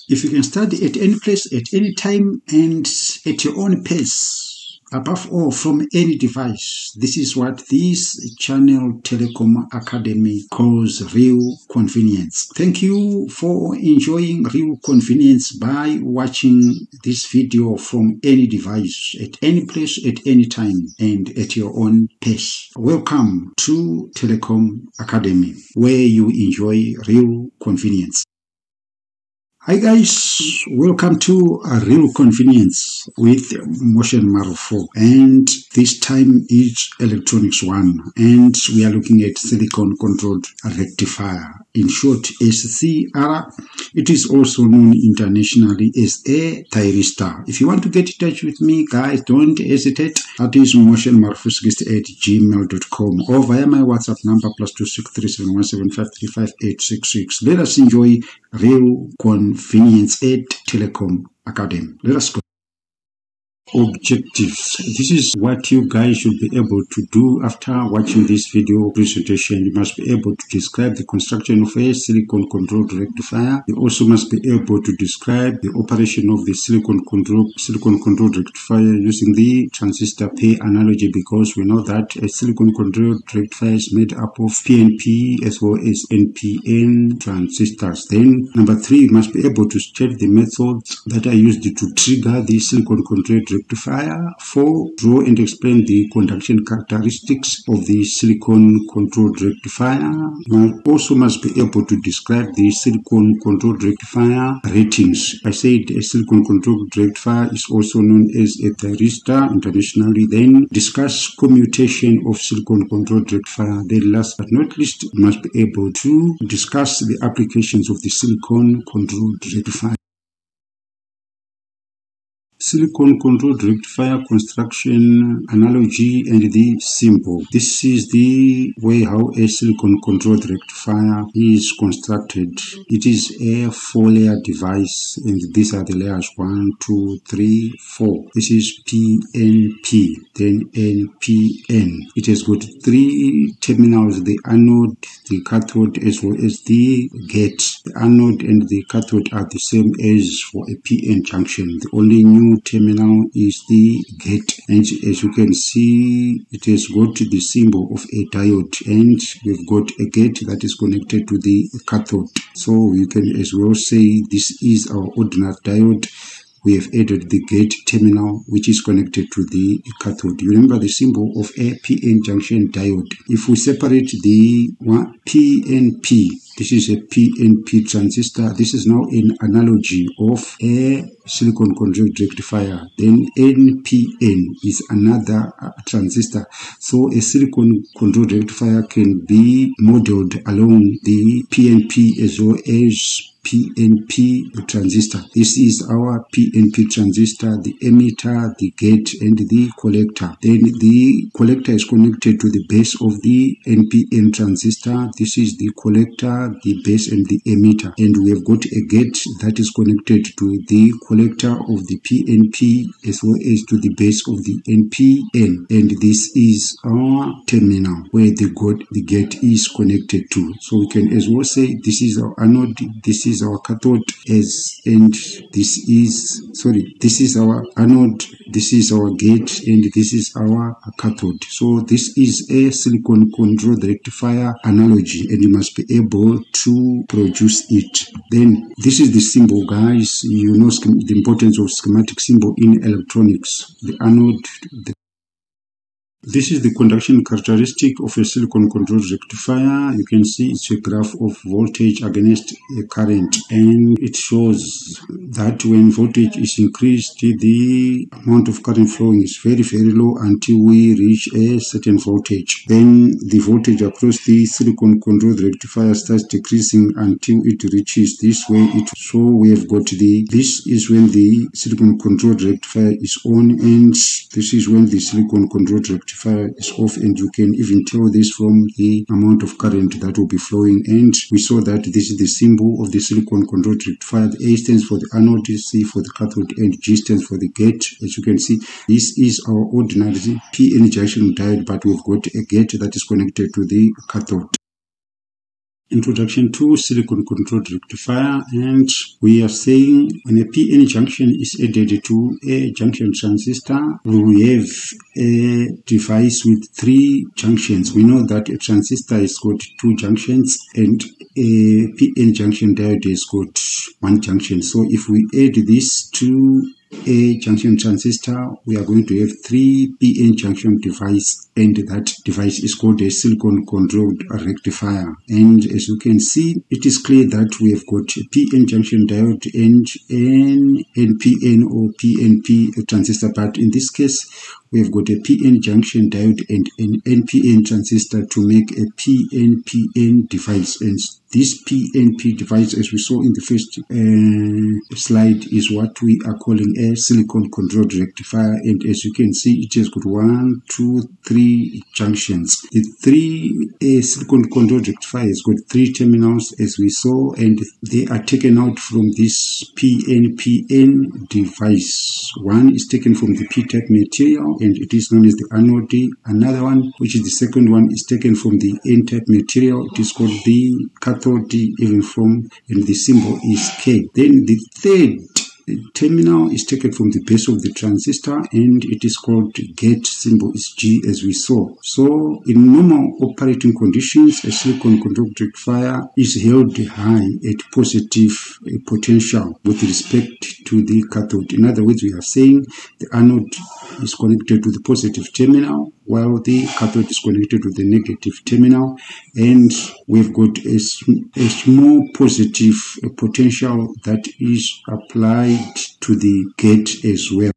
If you can study at any place, at any time, and at your own pace, above all, from any device, this is what this Channel Telecom Academy calls real convenience. Thank you for enjoying real convenience by watching this video from any device, at any place, at any time, and at your own pace. Welcome to Telecom Academy, where you enjoy real convenience. Hi guys, welcome to a real convenience with Motion Marufo, and this time is Electronics 1, and we are looking at silicon controlled rectifier, in short SCR. It is also known internationally as a thyristor. If you want to get in touch with me, guys, don't hesitate. That is motionmarufo60@gmail.com or via my WhatsApp number +2637175358666. Let us enjoy real convenience at Telecom Academy. Let us go. Objectives. This is what you guys should be able to do after watching this video presentation. You must be able to describe the construction of a silicon controlled rectifier. You also must be able to describe the operation of the silicon controlled rectifier using the transistor pair analogy, because we know that a silicon controlled rectifier is made up of PNP as well as NPN transistors. Then number 3, you must be able to state the methods that are used to trigger the silicon controlled rectifier. 4, draw and explain the conduction characteristics of the silicon controlled rectifier. You also must be able to describe the silicon controlled rectifier ratings. I said a silicon controlled rectifier is also known as a thyristor internationally. Then discuss commutation of silicon controlled rectifier. Then last but not least, you must be able to discuss the applications of the silicon controlled rectifier. Silicon controlled rectifier construction analogy and the symbol. This is the way how a silicon controlled rectifier is constructed. It is a 4-layer device, and these are the layers 1, 2, 3, 4. This is PNP, then NPN. It has got 3 terminals: the anode, the cathode, as well as the gate. The anode and the cathode are the same as for a PN junction. The only new terminal is the gate, and as you can see, it has got the symbol of a diode, and we've got a gate that is connected to the cathode. So you can as well say this is our ordinary diode. We have added the gate terminal which is connected to the cathode. You remember the symbol of a PN junction diode. If we separate the PNP, this is a PNP transistor. This is now an analogy of a silicon controlled rectifier. Then NPN is another transistor. So a silicon controlled rectifier can be modeled along the PNP as well as PNP transistor. This is our PNP transistor, the emitter, the gate, and the collector. Then the collector is connected to the base of the NPN transistor. This is the collector, the base, and the emitter. And we have got a gate that is connected to the collector of the PNP as well as to the base of the NPN. And this is our terminal where the gate is connected to. So we can as well say this is our anode, this is our cathode, this is our anode, this is our gate, and this is our cathode. So this is a silicon controlled rectifier analogy, and you must be able to produce it. Then this is the symbol, guys. You know the importance of schematic symbol in electronics. The anode, this is the conduction characteristic of a silicon controlled rectifier. You can see it's a graph of voltage against a current, and it shows that when voltage is increased, the amount of current flowing is very, very low until we reach a certain voltage. Then the voltage across the silicon controlled rectifier starts decreasing until it reaches this way. So we have got this is when the silicon controlled rectifier is on, and this is when the silicon controlled rectifier is off, and you can even tell this from the amount of current that will be flowing. And we saw that this is the symbol of the silicon controlled rectifier. The A stands for the anode, C for the cathode, and G stands for the gate. As you can see, this is our ordinary PN junction diode, but we've got a gate that is connected to the cathode. Introduction to silicon controlled rectifier, and we are saying when a PN junction is added to a junction transistor, we have a device with 3 junctions. We know that a transistor has got 2 junctions and a PN junction diode has got 1 junction. So if we add this to a junction transistor, we are going to have 3 PN junction device, and that device is called a silicon controlled rectifier. And as you can see, it is clear that we have got a PN junction diode and an NPN or PNP transistor, but in this case we have got a PN junction diode and an NPN transistor to make a PNPN device. And this PNP device, as we saw in the first slide, is what we are calling a silicon controlled rectifier. And as you can see, it has got 1, 2, 3 junctions. The silicon controlled rectifier has got 3 terminals, as we saw, and they are taken out from this PNPN device. One is taken from the P-type material, and it is known as the anode. Another one, which is the second one, is taken from the N-type material. It is called the cathode, even from, and the symbol is K. Then the third terminal is taken from the base of the transistor, and it is called gate, symbol is G, as we saw. So in normal operating conditions, a silicon controlled rectifier is held high at positive potential with respect to the cathode. In other words, we are saying the anode is connected to the positive terminal while the cathode is connected to the negative terminal, and we've got a small positive potential that is applied to the gate as well.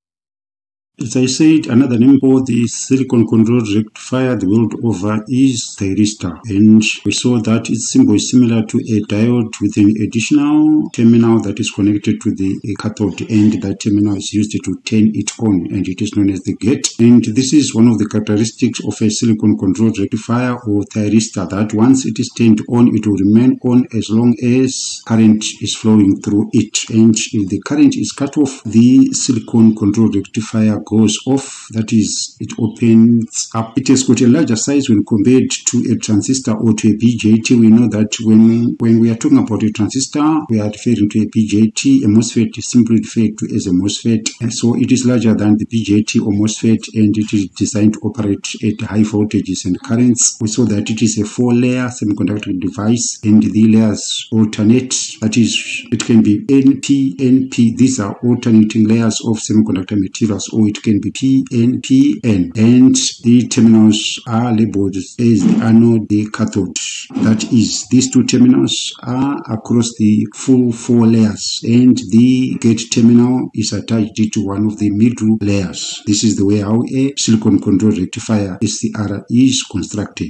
As I said, another name for the silicon controlled rectifier the world over is thyristor, and we saw that its symbol is similar to a diode with an additional terminal that is connected to the cathode, and that terminal is used to turn it on, and it is known as the gate. And this is one of the characteristics of a silicon controlled rectifier or thyristor, that once it is turned on, it will remain on as long as current is flowing through it. And if the current is cut off, the silicon controlled rectifier goes off, that is, it opens up. It has got a larger size when compared to a transistor or to a BJT. We know that when we are talking about a transistor, we are referring to a BJT. A MOSFET is simply referred to as a MOSFET, and so it is larger than the BJT or MOSFET, and it is designed to operate at high voltages and currents. We saw that it is a 4-layer semiconductor device, and the layers alternate. That is, it can be NP, NP. These are alternating layers of semiconductor materials, or it can be PNPN, and the terminals are labeled as the anode, the cathode. That is, these 2 terminals are across the full 4 layers, and the gate terminal is attached to one of the middle layers. This is the way how a silicon controlled rectifier SCR is constructed.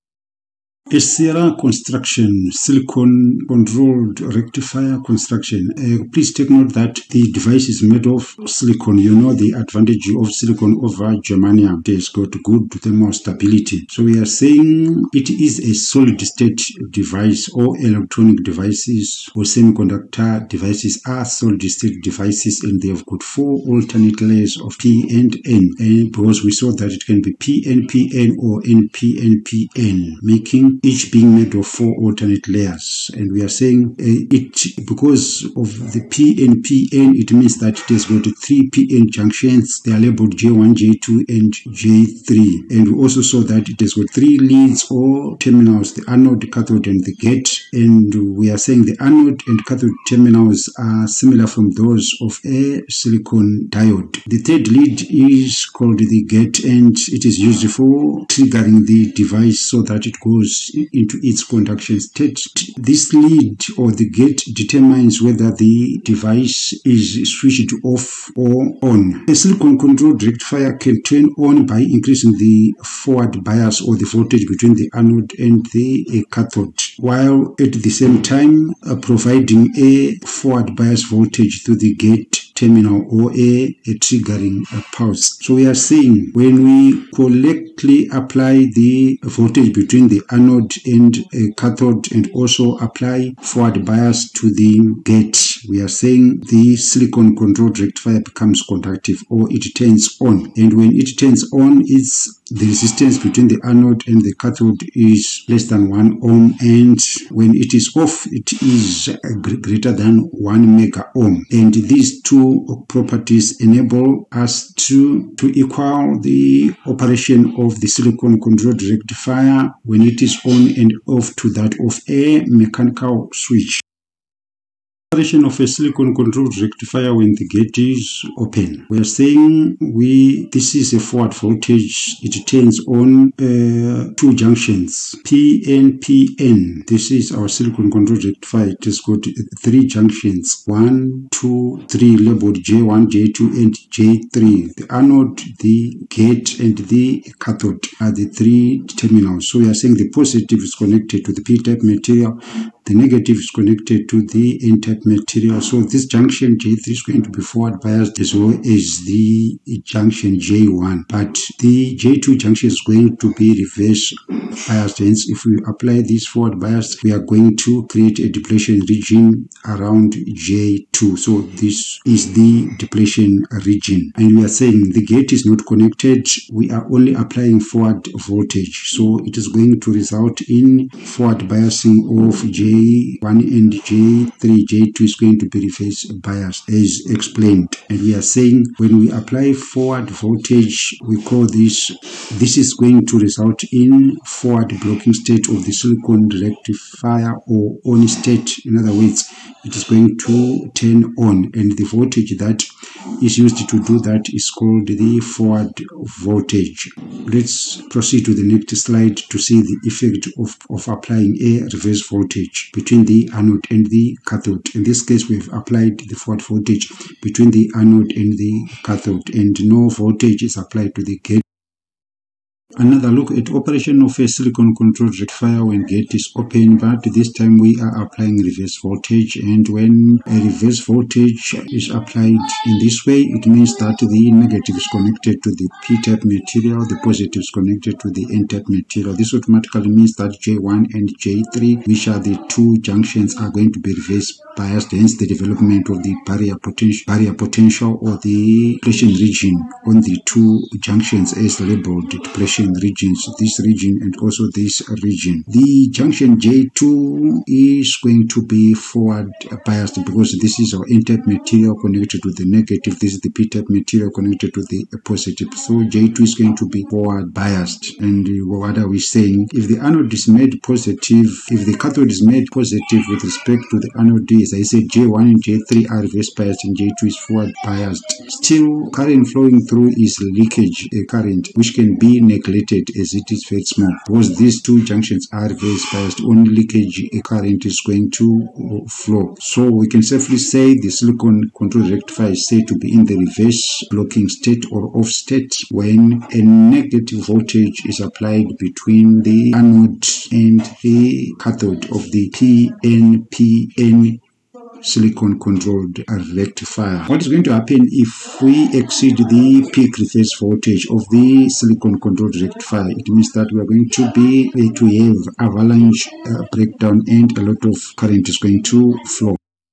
SCR construction, silicon controlled rectifier construction. Please take note that the device is made of silicon. You know the advantage of silicon over germanium. It has got good thermal stability. So we are saying it is a solid state device. All electronic devices or semiconductor devices are solid state devices, and they have got 4 alternate layers of P and N. And because we saw that it can be PNPN or NPNPN, making each being made of 4 alternate layers. And we are saying because of the PNPN, it means that it has got 3 PN junctions. They are labeled J1, J2, and J3. And we also saw that it has got 3 leads or terminals, the anode, the cathode, and the gate. And we are saying the anode and cathode terminals are similar from those of a silicon diode. The third lead is called the gate, and it is used for triggering the device so that it goes into its conduction state. This lead or the gate determines whether the device is switched off or on. A silicon controlled rectifier can turn on by increasing the forward bias or the voltage between the anode and the cathode, while at the same time providing a forward bias voltage to the gate terminal or a triggering pulse. So we are saying when we correctly apply the voltage between the anode and a cathode and also apply forward bias to the gate, we are saying the silicon controlled rectifier becomes conductive, or it turns on. And when it turns on, the resistance between the anode and the cathode is less than 1 ohm, and when it is off, it is greater than 1 mega ohm. And these two properties enable us to equal the operation of the silicon controlled rectifier when it is on and off to that of a mechanical switch. Operation of a silicon controlled rectifier when the gate is open. We are saying this is a forward voltage. It turns on two junctions, PNPN. This is our silicon controlled rectifier. It has got 3 junctions, 1, 2, 3, labeled J1, J2, and J3. The anode, the gate, and the cathode are the 3 terminals. So we are saying the positive is connected to the P-type material, the negative is connected to the N-type material. So this junction J3 is going to be forward biased as well as the junction J1, but the J2 junction is going to be reverse biased. Hence, if we apply this forward bias, we are going to create a depletion region around J2. So this is the depletion region, and we are saying the gate is not connected. We are only applying forward voltage, so it is going to result in forward biasing of J1 and J3. J2 is going to be reverse biased as explained. And we are saying when we apply forward voltage, we call this is going to result in forward blocking state of the silicon rectifier, or on state. In other words, it is going to turn on, and the voltage that is used to do that is called the forward voltage. Let's proceed to the next slide to see the effect of applying a reverse voltage between the anode and the cathode. In this case, we've applied the forward voltage between the anode and the cathode, and no voltage is applied to the gate. Another look at operation of a silicon controlled rectifier when gate is open, but this time we are applying reverse voltage. And when a reverse voltage is applied in this way, it means that the negative is connected to the P-type material, the positive is connected to the N-type material. This automatically means that J1 and J3, which are the 2 junctions, are going to be reverse biased, hence the development of the barrier potential or the depletion region on the 2 junctions as labeled depletion regions, this region and also this region. The junction J2 is going to be forward biased because this is our N-type material connected to the negative, this is the P-type material connected to the positive. So J2 is going to be forward biased. And what are we saying? If the anode is made positive, if the cathode is made positive with respect to the anode, as I said, J1 and J3 are reverse biased and J2 is forward biased. Still, current flowing through is leakage current, which can be neglected as it is very small. Because these 2 junctions are reverse biased, only leakage current is going to flow. So we can safely say the silicon controlled rectifier is said to be in the reverse blocking state or off state when a negative voltage is applied between the anode and the cathode of the PNPN silicon controlled rectifier. What is going to happen if we exceed the peak reverse voltage of the silicon controlled rectifier? It means that we are going to have avalanche breakdown, and a lot of current is going to flow.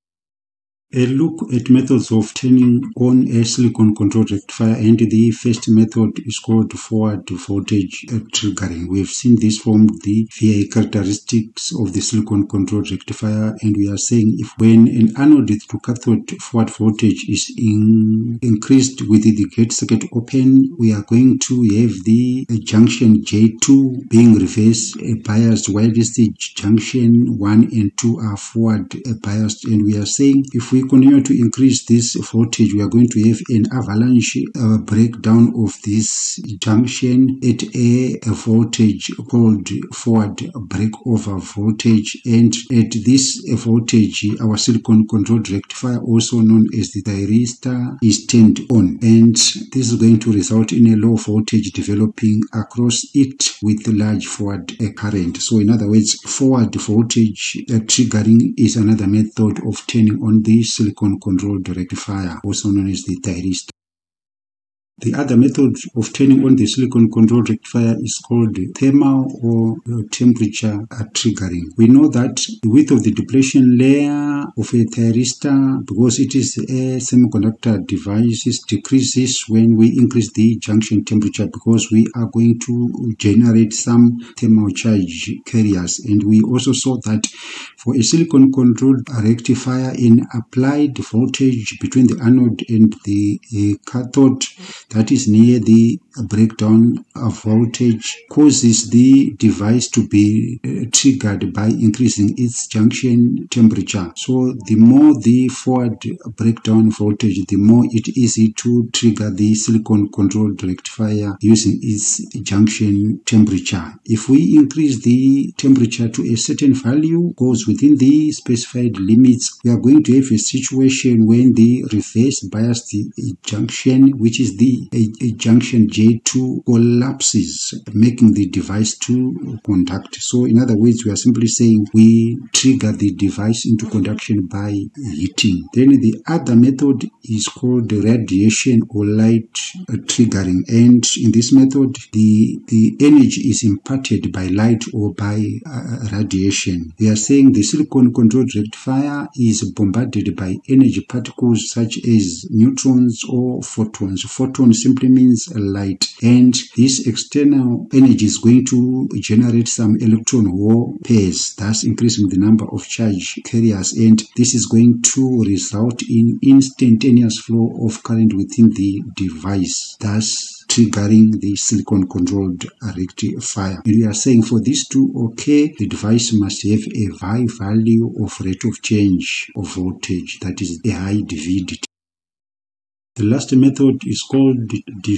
A look at methods of turning on a silicon controlled rectifier, and the first method is called forward voltage triggering. We have seen this from the VI characteristics of the silicon controlled rectifier, and we are saying if when an anode to cathode forward voltage is increased with the gate circuit open, we are going to have the junction J2 being reverse biased, while this junction 1 and 2 are forward biased. And we are saying if we continue to increase this voltage, we are going to have an avalanche breakdown of this junction at a voltage called forward breakover voltage. And at this voltage, our silicon controlled rectifier, also known as the thyristor, is turned on, and this is going to result in a low voltage developing across it with large forward current. So in other words, forward voltage triggering is another method of turning on the silicon controlled rectifier, also known as the thyristor. The other method of turning on the silicon control rectifier is called thermal or temperature triggering. We know that the width of the depletion layer of a thyristor, because it is a semiconductor device, decreases when we increase the junction temperature, because we are going to generate some thermal charge carriers. And we also saw that for a silicon controlled rectifier, in applied voltage between the anode and the cathode, that is near the breakdown of voltage, causes the device to be triggered by increasing its junction temperature. So the more the forward breakdown voltage, the more it is easy to trigger the silicon controlled rectifier using its junction temperature. If we increase the temperature to a certain value, goes within the specified limits, we are going to have a situation when the reverse biased junction, which is the junction J2, collapses, making the device to conduct. So in other words, we are simply saying we trigger the device into conduction by heating. Then the other method is called radiation or light triggering, and in this method the energy is imparted by light or by radiation. We are saying the silicon controlled rectifier is bombarded by energy particles such as neutrons or photons. Photon simply means light, and this external energy is going to generate some electron hole pairs, thus increasing the number of charge carriers, and this is going to result in instantaneous flow of current within the device, thus triggering the silicon controlled rectifier. And we are saying for this to occur, the device must have a high value of rate of change of voltage, that is a high DVDT. The last method is called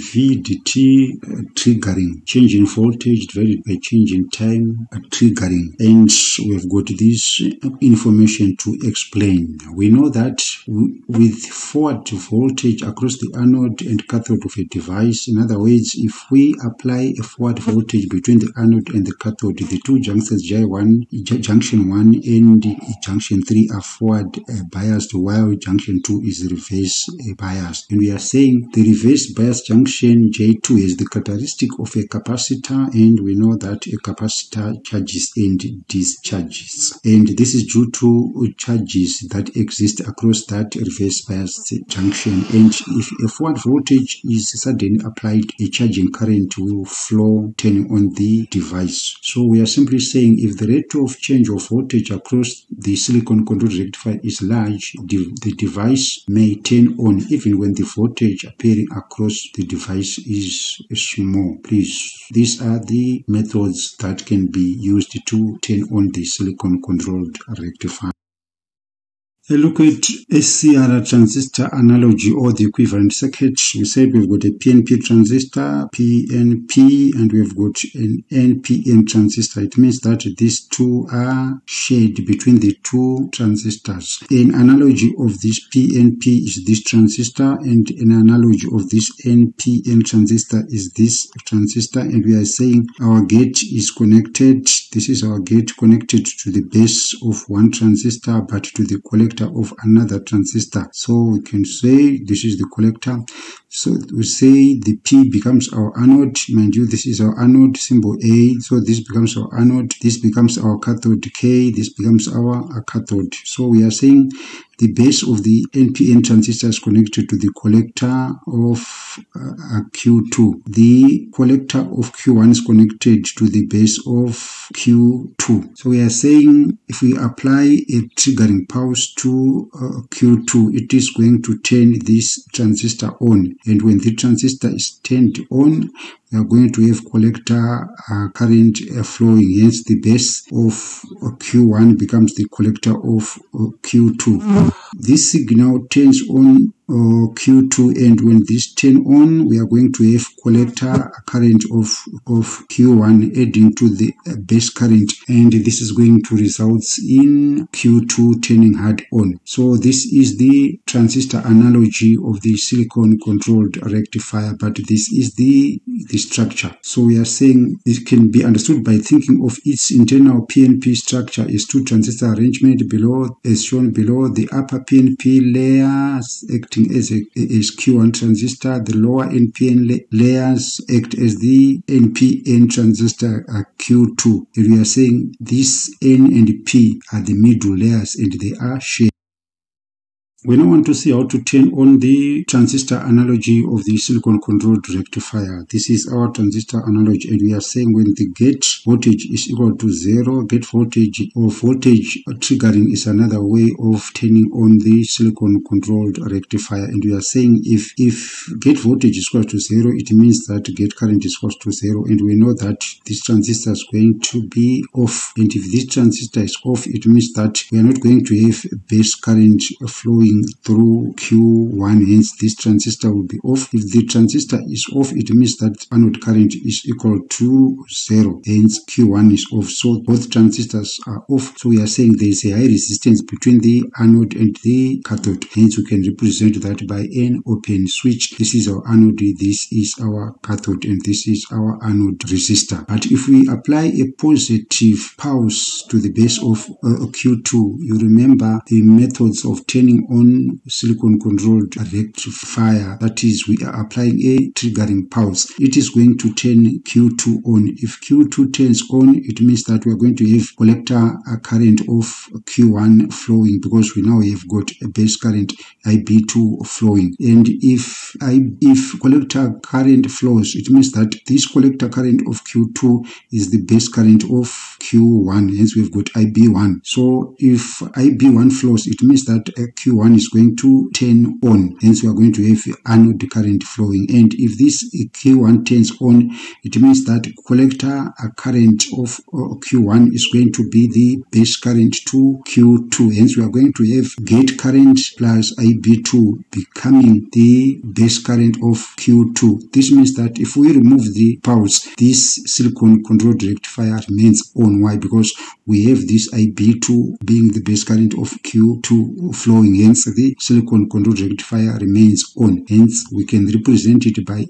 DVDT triggering, change in voltage divided by change in time triggering. And we've got this information to explain. We know that with forward voltage across the anode and cathode of a device, in other words, if we apply a forward voltage between the anode and the cathode, the two junctions junction 1 and junction 3 are forward biased, while junction 2 is reverse biased. And we are saying the reverse bias junction J2 is the characteristic of a capacitor, and we know that a capacitor charges and discharges, and this is due to charges that exist across that reverse bias junction. And if a forward voltage is suddenly applied, a charging current will flow, turning on the device. So we are simply saying if the rate of change of voltage across the silicon controlled rectifier is large, the device may turn on even when the voltage appearing across the device is small. Please, these are the methods that can be used to turn on the silicon controlled rectifier. A look at SCR transistor analogy or the equivalent circuit. We said we've got a PNP transistor, PNP, and we've got an NPN transistor. It means that these two are shared between the two transistors. An analogy of this PNP is this transistor, and an analogy of this NPN transistor is this transistor. And we are saying our gate is connected. This is our gate connected to the base of one transistor, but to the collector of another transistor. So we can say this is the collector. So we say the P becomes our anode. Mind you, this is our anode, symbol A. So this becomes our anode. This becomes our cathode, K. This becomes our cathode. So we are saying the base of the NPN transistor is connected to the collector of Q2. The collector of Q1 is connected to the base of Q2. So we are saying if we apply a triggering pulse to Q2, it is going to turn this transistor on. And when the transistor is turned on, we are going to have collector current flowing. Hence, the base of Q1 becomes the collector of Q2. This signal turns on Q2, and when this turn on, we are going to have collector current of Q1 adding to the base current, and this is going to result in Q2 turning hard on. So this is the transistor analogy of the silicon controlled rectifier, but this is the structure. So we are saying it can be understood by thinking of its internal PNP structure as two transistor arrangement below, as shown below. The upper PNP layers acting acting as Q1 transistor. The lower NPN layers act as the NPN transistor Q2. And we are saying this N and P are the middle layers and they are shared. We now want to see how to turn on the transistor analogy of the silicon controlled rectifier. This is our transistor analogy, and we are saying when the gate voltage is equal to 0, gate voltage or voltage triggering is another way of turning on the silicon controlled rectifier. And we are saying if gate voltage is equal to 0, it means that gate current is equal to 0, and we know that this transistor is going to be off. And if this transistor is off, it means that we are not going to have base current flowing through Q1, hence this transistor will be off. If the transistor is off, it means that anode current is equal to 0, hence Q1 is off. So both transistors are off. So we are saying there is a high resistance between the anode and the cathode, hence we can represent that by an open switch. This is our anode, this is our cathode, and this is our anode resistor. But if we apply a positive pulse to the base of Q2, you remember the methods of turning on silicon controlled rectifier. That is, we are applying a triggering pulse. It is going to turn Q2 on. If Q2 turns on, it means that we are going to have collector current of Q1 flowing, because we now have got a base current IB2 flowing. And if collector current flows, it means that this collector current of Q2 is the base current of Q1, hence we've got IB1. So if IB1 flows, it means that Q1 is going to turn on, hence we are going to have anode current flowing. And if this Q1 turns on, it means that collector current of Q1 is going to be the base current to Q2, hence we are going to have gate current plus IB2 becoming the base current of Q2. This means that if we remove the pulse, this silicon controlled rectifier remains on. Why? Because we have this IB2 being the base current of Q2 flowing, hence the silicon controlled rectifier remains on. Hence we can represent it by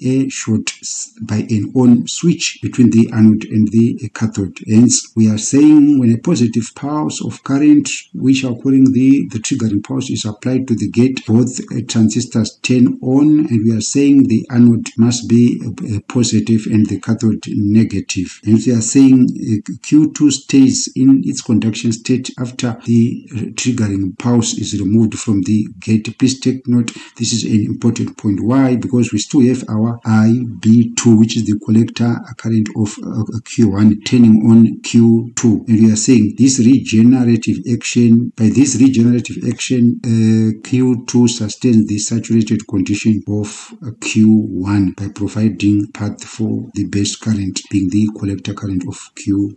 an on switch between the anode and the cathode. Hence we are saying when a positive pulse of current, which are calling the triggering pulse, is applied to the gate, both transistors turn on, and we are saying the anode must be positive and the cathode negative. And we are saying Q2 stays in its conduction state after the triggering pulse is removed from the gate. Please take note, this is an important point. Why? Because we still have our IB2, which is the collector current of Q1 turning on Q2, and we are saying this regenerative action, by this regenerative action, Q2 sustains the saturated condition of Q1 by providing path for the base current being the collector current of Q2.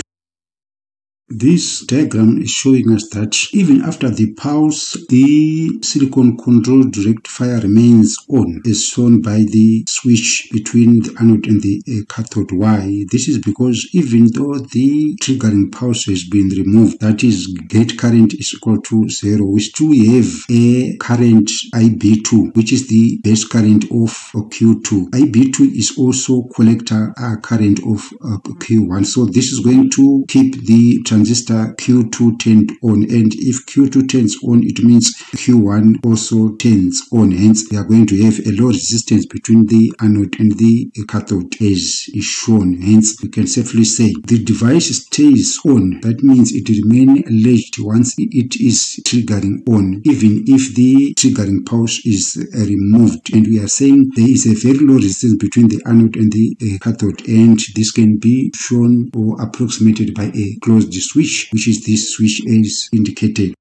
This diagram is showing us that even after the pulse, the silicon controlled rectifier remains on, as shown by the switch between the anode and the cathode. Why? This is because even though the triggering pulse has been removed, that is, gate current is equal to 0, we still have a current IB2, which is the base current of Q2. IB2 is also collector current of Q1. So this is going to keep the transistor Q2 turned on, and if Q2 turns on, it means Q1 also turns on. Hence we are going to have a low resistance between the anode and the cathode, as is shown. Hence we can safely say the device stays on. That means it remains latched once it is triggering on, even if the triggering pulse is removed. And we are saying there is a very low resistance between the anode and the cathode, and this can be shown or approximated by a closed switch, which is this switch as indicated.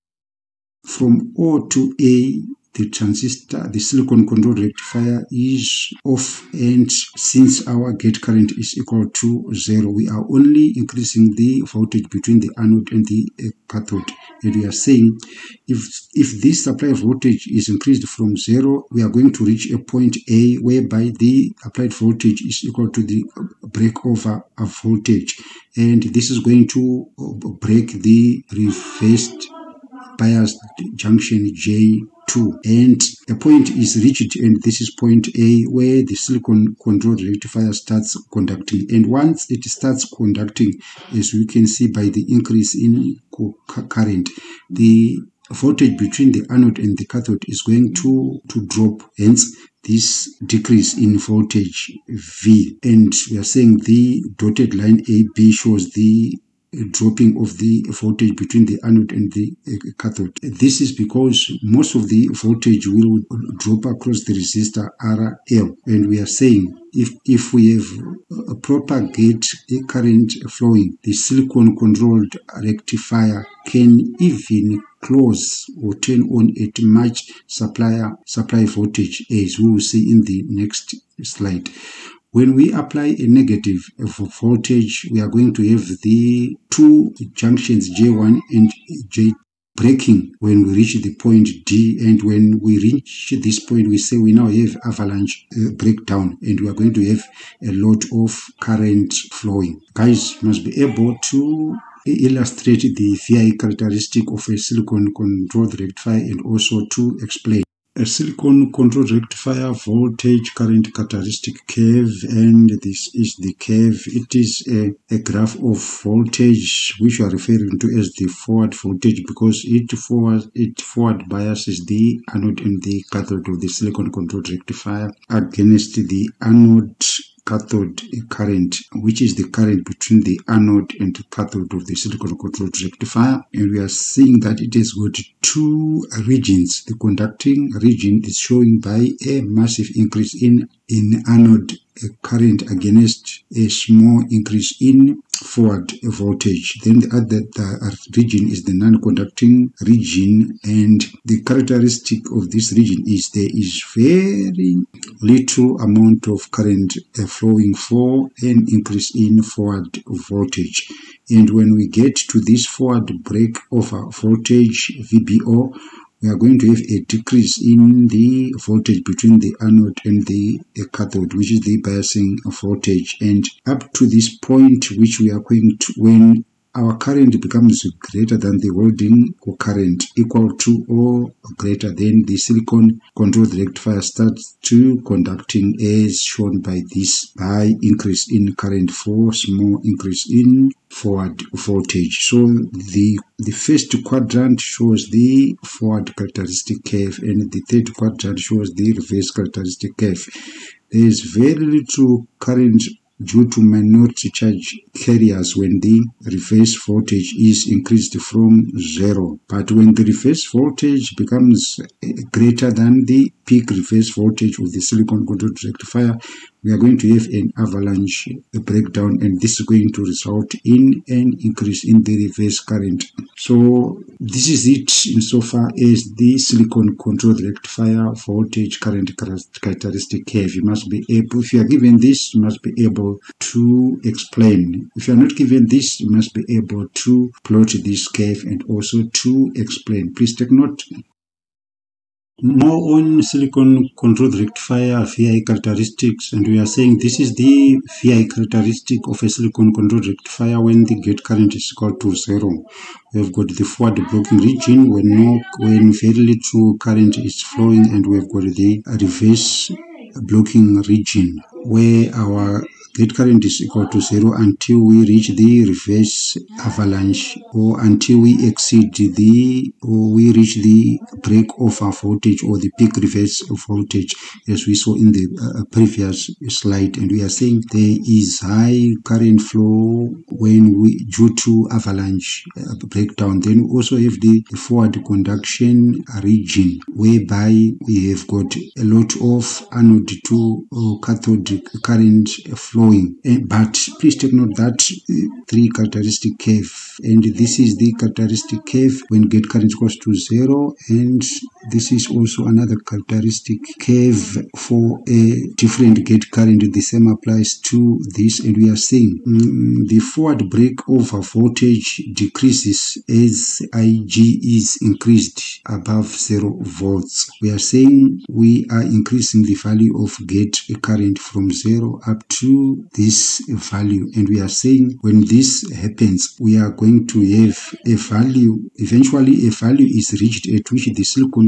From O to A, the transistor, the silicon controlled rectifier is off, and since our gate current is equal to 0, we are only increasing the voltage between the anode and the cathode. And we are saying if this supply voltage is increased from 0, we are going to reach a point A whereby the applied voltage is equal to the breakover of voltage, and this is going to break the reversed biased junction J2, and a point is reached, and this is point A, where the silicon controlled rectifier starts conducting. And once it starts conducting, as you can see by the increase in current, the voltage between the anode and the cathode is going to drop, hence this decrease in voltage V. And we are saying the dotted line AB shows the dropping of the voltage between the anode and the cathode. This is because most of the voltage will drop across the resistor RL, and we are saying if we have a proper gate current flowing, the silicon controlled rectifier can even close or turn on at much supply voltage, as we will see in the next slide. When we apply a negative voltage, we are going to have the two junctions J1 and J breaking when we reach the point D, and when we reach this point, we say we now have avalanche breakdown, and we are going to have a lot of current flowing. Guys must be able to illustrate the VI characteristic of a silicon controlled rectifier and also to explain a silicon controlled rectifier voltage current characteristic curve, and this is the curve. It is a graph of voltage which we are referring to as the forward voltage because it forward biases the anode and the cathode of the silicon controlled rectifier against the anode cathode current, which is the current between the anode and the cathode of the silicon controlled rectifier. And we are seeing that it has got two regions. The conducting region is showing by a massive increase in anode current against a small increase in forward voltage. Then the other region is the non-conducting region, and the characteristic of this region is there is very little amount of current flowing for an increase in forward voltage. And when we get to this forward break over voltage VBO, we are going to have a decrease in the voltage between the anode and the cathode, which is the biasing voltage. And up to this point, which we are going to, when our current becomes greater than the holding current, equal to or greater than the silicon controlled rectifier starts to conducting as shown by this high increase in current for small increase in forward voltage. So the first quadrant shows the forward characteristic curve, and the third quadrant shows the reverse characteristic curve. There is very little current due to minority charge carriers when the reverse voltage is increased from 0. But when the reverse voltage becomes greater than the peak reverse voltage of the silicon controlled rectifier, we are going to have an avalanche breakdown, and this is going to result in an increase in the reverse current. So this is it insofar as the silicon controlled rectifier voltage current characteristic curve. You must be able, if you are given this, you must be able to explain. If you are not given this, you must be able to plot this curve and also to explain. Please take note. More on silicon controlled rectifier VI characteristics, and we are saying this is the VI characteristic of a silicon controlled rectifier when the gate current is equal to 0. We have got the forward blocking region when very little current is flowing, and we have got the reverse blocking region where our gate current is equal to 0 until we reach the reverse avalanche, or until we exceed we reach the break over voltage or the peak reverse voltage, as we saw in the previous slide. And we are saying there is high current flow when due to avalanche breakdown. Then we also have the forward conduction region, whereby we have got a lot of anode to cathode current flow. But please take note that three characteristic curve, and this is the characteristic curve when gate current equals to 0, and this is also another characteristic curve for a different gate current. The same applies to this, and we are saying the forward break over voltage decreases as Ig is increased above 0 volts. We are saying we are increasing the value of gate current from 0 up to this value, and we are saying when this happens, we are going to have a value, eventually a value is reached at which the silicon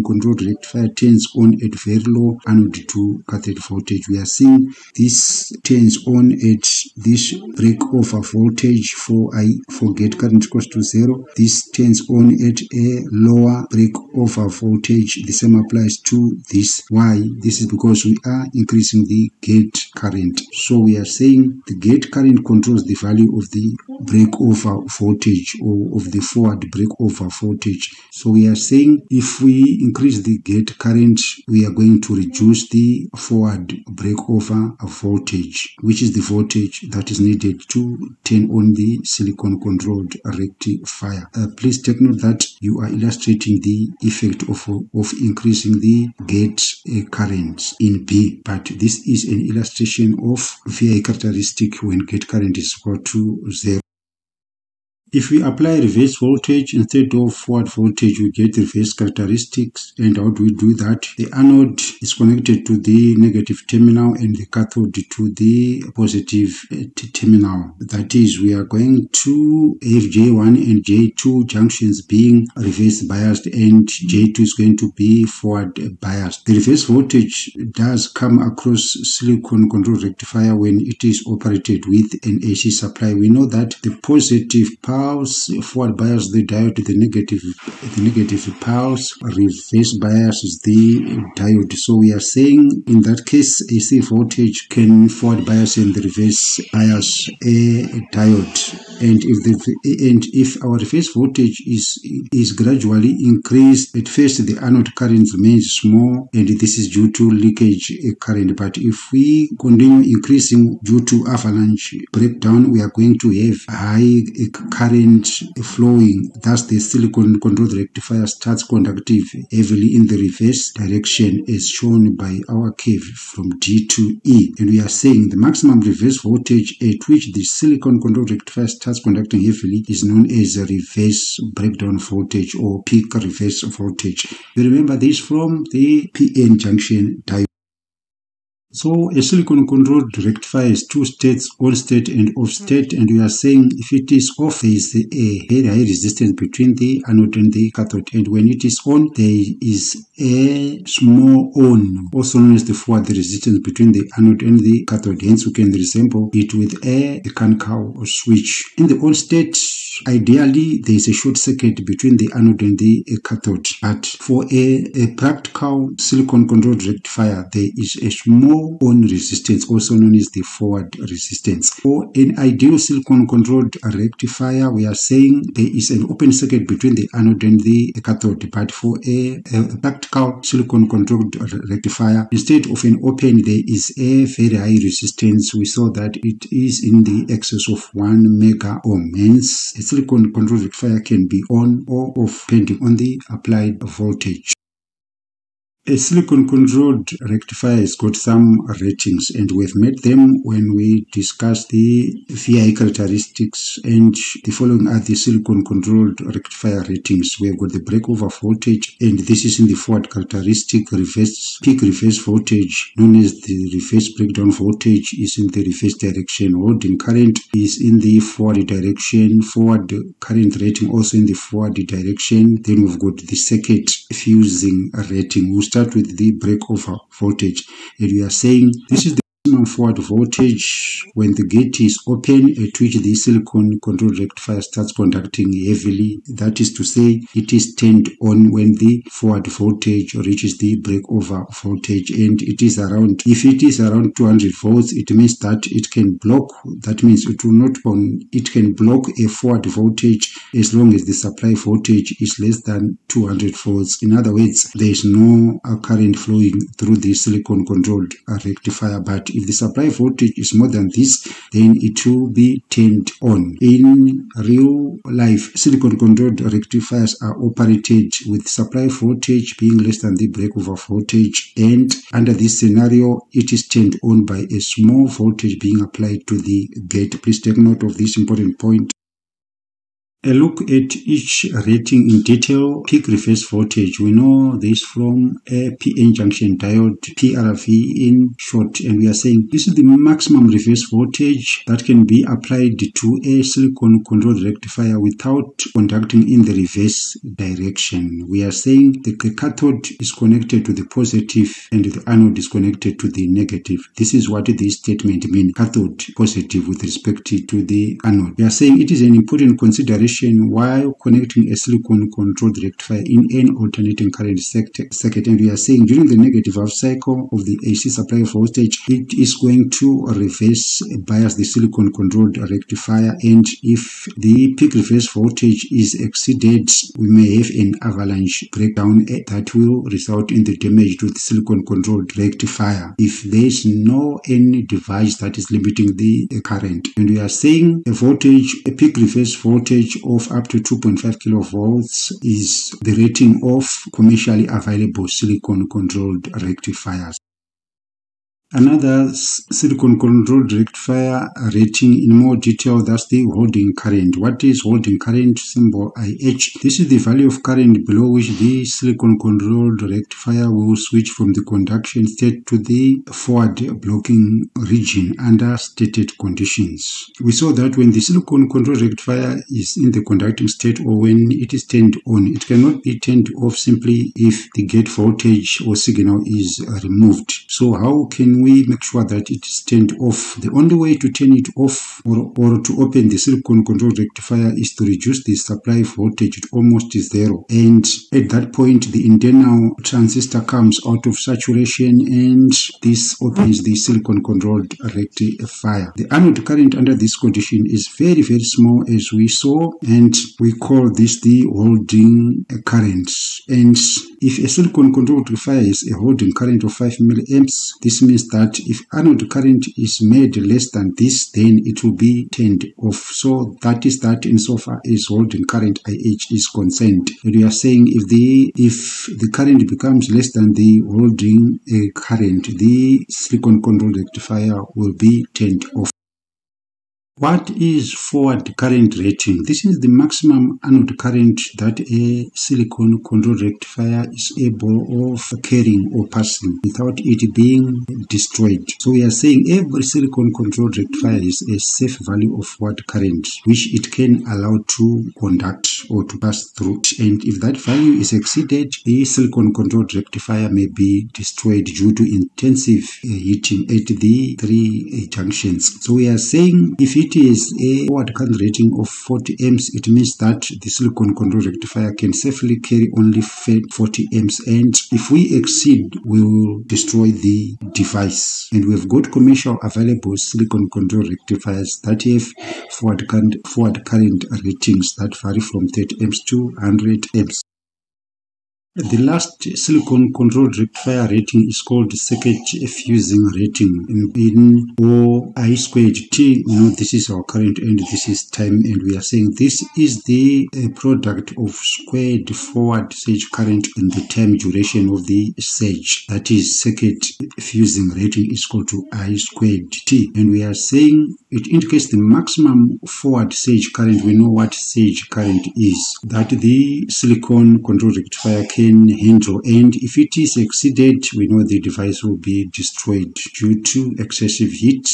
controlled rectifier turns on at very low anode to cathode voltage. We are seeing this turns on at this breakover voltage for gate current equals to 0. This turns on at a lower breakover voltage. The same applies to this. Why? This is because we are increasing the gate current. So we are saying the gate current controls the value of the breakover voltage or of the forward breakover voltage. So we are saying if we increase the gate current, we are going to reduce the forward breakover voltage, which is the voltage that is needed to turn on the silicon controlled rectifier. Please take note that you are illustrating the effect of increasing the gate current in B, but this is an illustration of VI characteristic when gate current is equal to 0. If we apply reverse voltage instead of forward voltage, we get reverse characteristics. And how do we do that? The anode is connected to the negative terminal and the cathode to the positive terminal. That is, we are going to have J1 and J2 junctions being reverse biased, and J2 is going to be forward biased. The reverse voltage does come across silicon control rectifier when it is operated with an AC supply. We know that the positive forward bias the diode, the negative pulse reverse bias is the diode. So we are saying in that case AC voltage can forward bias and the reverse bias a diode. And if our reverse voltage is gradually increased, at first the anode current remains small, and this is due to leakage current. But if we continue increasing due to avalanche breakdown, we are going to have high current flowing. Thus the silicon controlled rectifier starts conductive heavily in the reverse direction as shown by our curve from D to E. And we are saying the maximum reverse voltage at which the silicon controlled rectifier starts conducting heavily is known as a reverse breakdown voltage or peak reverse voltage. You remember this from the PN junction diagram. So a silicon controlled rectifier has two states, on state and off state, and we are saying if it is off, there is a very high resistance between the anode and the cathode, and when it is on, there is a small on, also known as the forward resistance between the anode and the cathode. Hence we can resemble it with a mechanical switch. In the on state, ideally there is a short circuit between the anode and the cathode, but for a practical silicon controlled rectifier there is a small on resistance, also known as the forward resistance. For an ideal silicon controlled rectifier, we are saying there is an open circuit between the anode and the cathode, but for a practical silicon controlled rectifier, instead of an open, there is a very high resistance. We saw that it is in the excess of 1 mega ohm. Hence a silicon controlled rectifier can be on or off depending on the applied voltage. A silicon controlled rectifier has got some ratings, and we've met them when we discussed the VI characteristics, and the following are the silicon controlled rectifier ratings. We have got the breakover voltage, and this is in the forward characteristic. Peak reverse voltage, known as the reverse breakdown voltage, is in the reverse direction. Holding current is in the forward direction. Forward current rating also in the forward direction. Then we've got the circuit fusing rating. We'll start with the breakover voltage, and we are saying this is the maximum forward voltage when the gate is open, at which the silicon controlled rectifier starts conducting heavily. That is to say, it is turned on when the forward voltage reaches the breakover voltage, and it is around, if it is around 200 volts, it means that it can block, that means it will not on, it can block a forward voltage as long as the supply voltage is less than 200 volts. In other words, there is no current flowing through the silicon controlled rectifier. But if the supply voltage is more than this, then it will be turned on. In real life, silicon controlled rectifiers are operated with supply voltage being less than the breakover voltage, and under this scenario it is turned on by a small voltage being applied to the gate. Please take note of this important point. A look at each rating in detail. Peak reverse voltage. We know this from a PN junction diode, PRV in short, and we are saying this is the maximum reverse voltage that can be applied to a silicon controlled rectifier without conducting in the reverse direction. We are saying that the cathode is connected to the positive and the anode is connected to the negative. This is what this statement means, cathode positive with respect to the anode. We are saying it is an important consideration while connecting a silicon controlled rectifier in an alternating current circuit, and we are saying during the negative half cycle of the AC supply voltage, it is going to reverse bias the silicon controlled rectifier, and if the peak reverse voltage is exceeded, we may have an avalanche breakdown that will result in the damage to the silicon controlled rectifier if there is no any device that is limiting the current. And we are saying a peak reverse voltage of up to 2.5 kilovolts is the rating of commercially available silicon controlled rectifiers. Another silicon controlled rectifier rating in more detail, that's the holding current. What is holding current? Symbol IH. This is the value of current below which the silicon controlled rectifier will switch from the conduction state to the forward blocking region under stated conditions. We saw that when the silicon controlled rectifier is in the conducting state or when it is turned on, it cannot be turned off simply if the gate voltage or signal is removed. So how can we make sure that it is turned off? The only way to turn it off or to open the silicon control rectifier is to reduce the supply voltage to almost zero, and at that point the internal transistor comes out of saturation and this opens the silicon controlled rectifier. The anode current under this condition is very small, as we saw, and we call this the holding current. And if a silicon controlled rectifier is a holding current of 5 milliamps, this means that if anode current is made less than this, then it will be turned off. So that is that insofar as holding current IH is concerned. And we are saying if the current becomes less than the holding current, the silicon controlled rectifier will be turned off. What is forward current rating? This is the maximum anode current that a silicon controlled rectifier is able of carrying or passing without it being destroyed. So we are saying every silicon controlled rectifier is a safe value of forward current which it can allow to conduct or to pass through. And if that value is exceeded, the silicon controlled rectifier may be destroyed due to intensive heating at the three junctions. So we are saying if it is a forward current rating of 40 amps, it means that the silicon control rectifier can safely carry only 40 amps, and if we exceed, we will destroy the device. And we've got commercial available silicon control rectifiers that have forward current ratings that vary from 30 amps to 100 amps. The last silicon controlled rectifier rating is called circuit fusing rating in or I squared T. This is our current and this is time, and we are saying this is the product of squared forward surge current and the time duration of the surge. That is circuit fusing rating is equal to I squared T, and we are saying it indicates the maximum forward surge current. We know what surge current is, that the silicon control rectifier can handle, and if it is exceeded, we know the device will be destroyed due to excessive heat.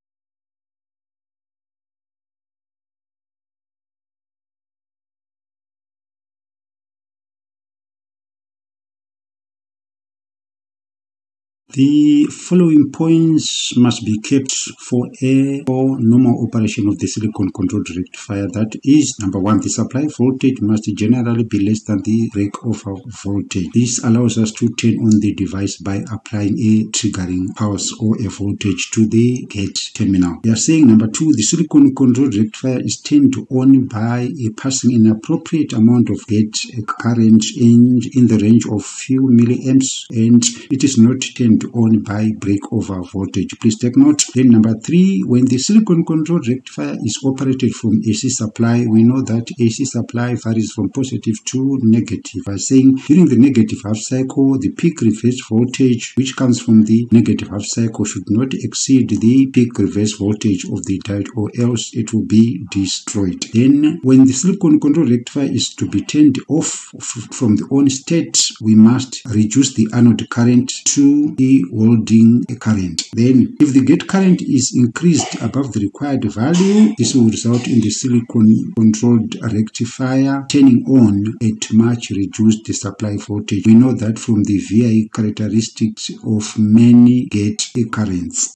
The following points must be kept for a normal operation of the silicon controlled rectifier. That is, number one, the supply voltage must generally be less than the break-over voltage. This allows us to turn on the device by applying a triggering pulse or a voltage to the gate terminal. We are saying, number two, the silicon controlled rectifier is turned on by passing an appropriate amount of gate current in the range of few milliamps, and it is not turned turned on by breakover voltage. Please take note. Then number 3, when the silicon controlled rectifier is operated from AC supply, we know that AC supply varies from positive to negative. I was saying during the negative half cycle, the peak reverse voltage which comes from the negative half cycle should not exceed the peak reverse voltage of the diode, or else it will be destroyed. Then when the silicon controlled rectifier is to be turned off from the on state, we must reduce the anode current to the holding current. Then if the gate current is increased above the required value, this will result in the silicon controlled rectifier turning on at much reduced supply voltage. We know that from the VI characteristics of many gate currents.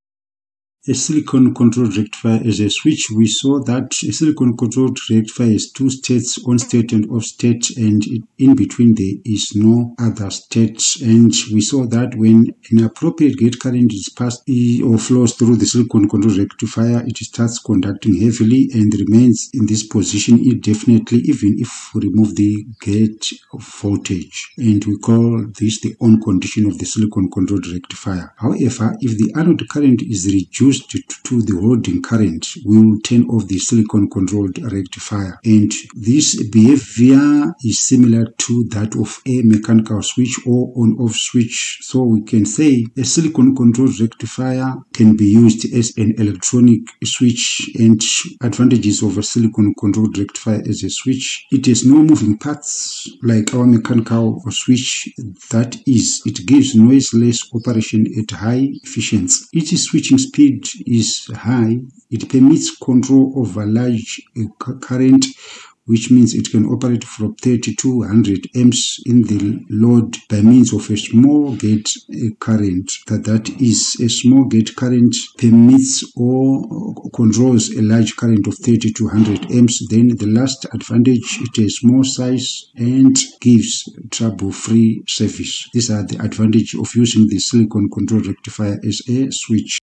A silicon controlled rectifier is a switch. We saw that a silicon controlled rectifier has 2 states, on state and off state, and in between there is no other state. And we saw that when an appropriate gate current is passed or flows through the silicon controlled rectifier, it starts conducting heavily and remains in this position indefinitely, even if we remove the gate voltage. And we call this the on condition of the silicon controlled rectifier. However, if the anode current is reduced to the holding current, we will turn off the silicon controlled rectifier. And this behavior is similar to that of a mechanical switch or on-off switch. So we can say a silicon controlled rectifier can be used as an electronic switch. And advantages of a silicon controlled rectifier as a switch: it has no moving parts like our mechanical switch. That is, it gives noiseless operation at high efficiency. Its switching speed is high. It permits control over large current, which means it can operate from 30 to 100 amps in the load by means of a small gate current. That is, a small gate current permits or controls a large current of 30 to 100 amps. Then the last advantage, it has small size and gives trouble-free service. These are the advantages of using the silicon controlled rectifier as a switch.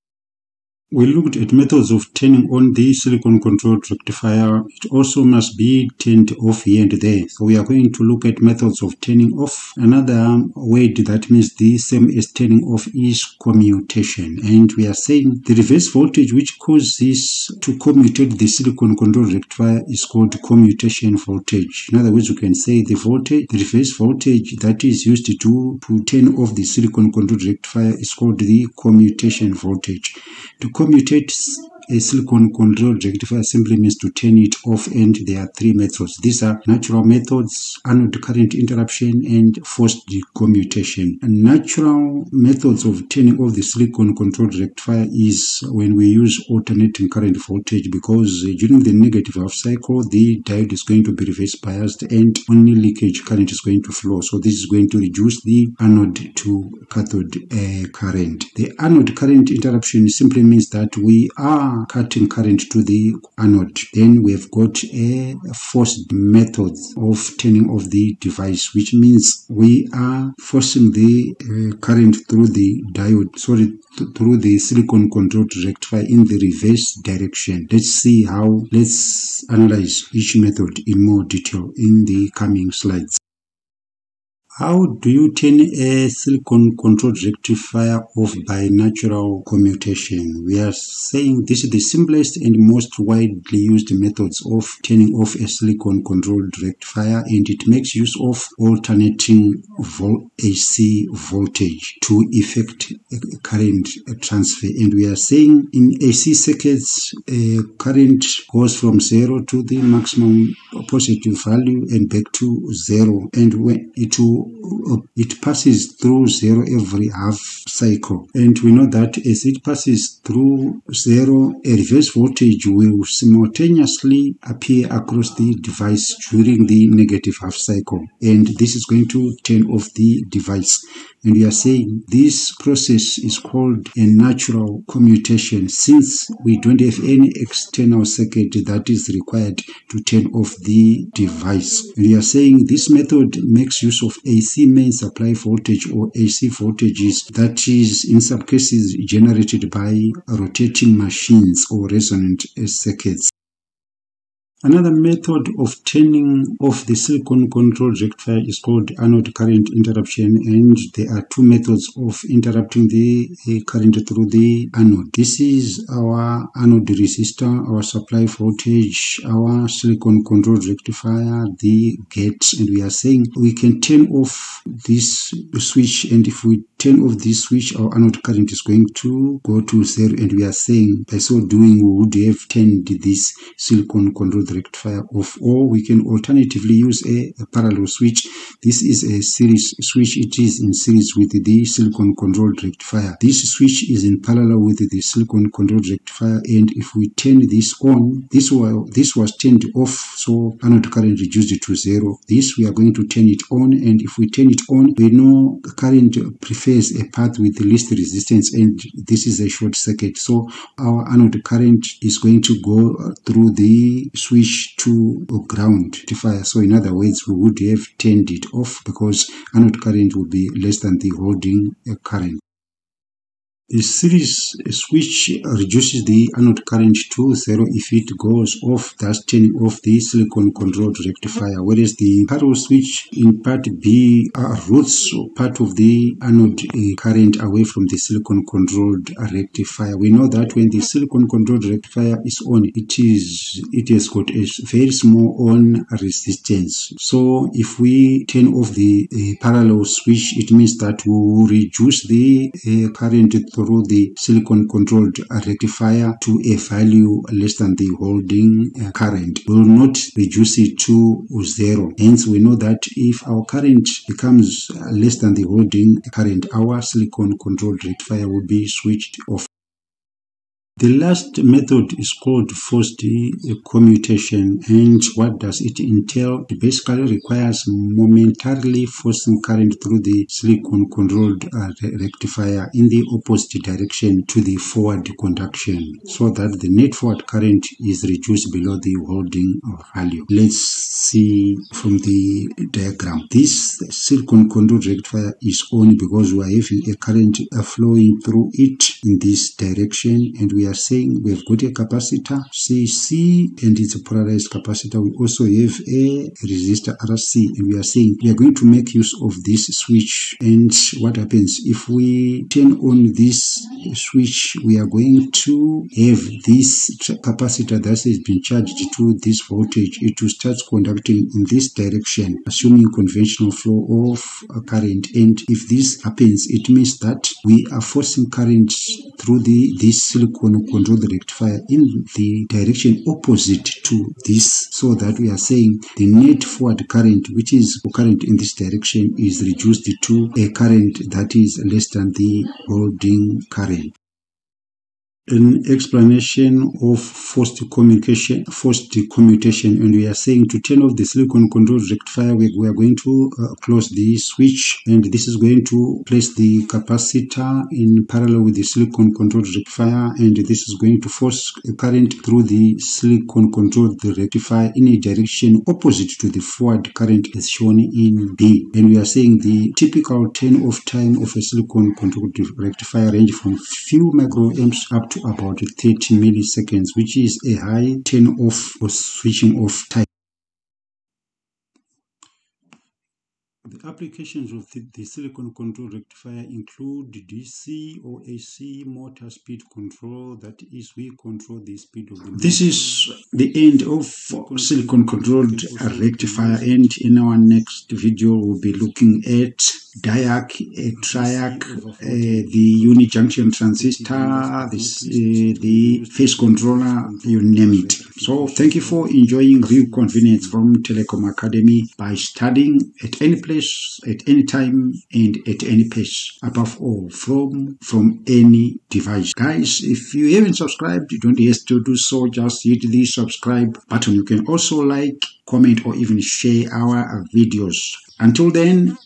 We looked at methods of turning on the silicon controlled rectifier. It also must be turned off here and there. So we are going to look at methods of turning off. Another word that means the same as turning off is commutation. And we are saying the reverse voltage which causes to commutate the silicon controlled rectifier is called commutation voltage. In other words, you can say the reverse voltage that is used to turn off the silicon controlled rectifier is called the commutation voltage. To commutate a silicon controlled rectifier simply means to turn it off, and there are 3 methods. These are natural methods, anode current interruption, and forced commutation. And natural methods of turning off the silicon controlled rectifier is when we use alternating current voltage, because during the negative half cycle the diode is going to be reverse biased and only leakage current is going to flow. So this is going to reduce the anode to cathode current. The anode current interruption simply means that we are cutting current to the anode. Then we have got a forced method of turning off the device, which means we are forcing the current through the diode, through the silicon controlled rectifier in the reverse direction. Let's analyze each method in more detail in the coming slides. How do you turn a silicon controlled rectifier off by natural commutation? We are saying this is the simplest and most widely used methods of turning off a silicon controlled rectifier, and it makes use of alternating AC voltage to effect current transfer. And we are saying in AC circuits, current goes from 0 to the maximum positive value and back to 0, and when it passes through 0 every half cycle. And we know that as it passes through 0, a reverse voltage will simultaneously appear across the device during the negative half cycle, and this is going to turn off the device. And we are saying this process is called a natural commutation, since we don't have any external circuit that is required to turn off the device. And we are saying this method makes use of AC main supply voltage, or AC voltages, that is in some cases generated by rotating machines or resonant circuits. Another method of turning off the silicon controlled rectifier is called anode current interruption, and there are two methods of interrupting the current through the anode. This is our anode resistor, our supply voltage, our silicon controlled rectifier, the gates, and we are saying we can turn off this switch, and if we turn off this switch, our anode current is going to go to 0, and we are saying by so doing we would have turned this silicon controlled rectifier off. Or we can alternatively use a parallel switch. This is a series switch. It is in series with the silicon controlled rectifier. This switch is in parallel with the silicon controlled rectifier, and if we turn this on, this was turned off, so anode current reduced to 0. This we are going to turn it on, and if we turn it on, we know current prefers a path with the least resistance, and this is a short circuit, so our anode current is going to go through the switch to ground rectifier. So in other words, we would have turned it off because anode current would be less than the holding current. The series switch reduces the anode current to 0 if it goes off, thus turning off the silicon controlled rectifier, whereas the parallel switch in part B routes part of the anode current away from the silicon controlled rectifier. We know that when the silicon controlled rectifier is on, it has got a very small on resistance. So if we turn off the parallel switch, it means that we will reduce the current through the silicon controlled rectifier to a value less than the holding current. We will not reduce it to 0. Hence we know that if our current becomes less than the holding current, our silicon controlled rectifier will be switched off. The last method is called forced commutation, and what does it entail? It basically requires momentarily forcing current through the silicon controlled rectifier in the opposite direction to the forward conduction, so that the net forward current is reduced below the holding value. Let's see from the diagram. This silicon controlled rectifier is on because we are having a current flowing through it in this direction, and we are saying we have got a capacitor CC, and it's a polarized capacitor. We also have a resistor RC, and we are saying we are going to make use of this switch. And what happens if we turn on this switch? We are going to have this capacitor that has been charged to this voltage. It will start conducting in this direction, assuming conventional flow of current. And if this happens, it means that we are forcing current through this silicon controlled rectifier in the direction opposite to this, so that we are saying the net forward current, which is current in this direction, is reduced to a current that is less than the holding current. An explanation of forced commutation, and we are saying to turn off the silicon controlled rectifier, we are going to close the switch, and this is going to place the capacitor in parallel with the silicon controlled rectifier, and this is going to force a current through the silicon controlled rectifier in a direction opposite to the forward current as shown in B. And we are saying the typical turn off time of a silicon controlled rectifier range from few microamps up to about 30 milliseconds, which is a high turn off or switching off time. The applications of the silicon control rectifier include DC or AC motor speed control. That is, we control the speed of the motor. This is the end of silicon controlled rectifier, and in our next video we'll be looking at diac, triac, the unijunction transistor, the phase controller, you name it. So thank you for enjoying Real Convenience from Telecom Academy by studying at any place, at any time, and at any pace, above all from any device. Guys, if you haven't subscribed, you don't hesitate to do so. Just hit the subscribe button. You can also like, comment, or even share our videos. Until then,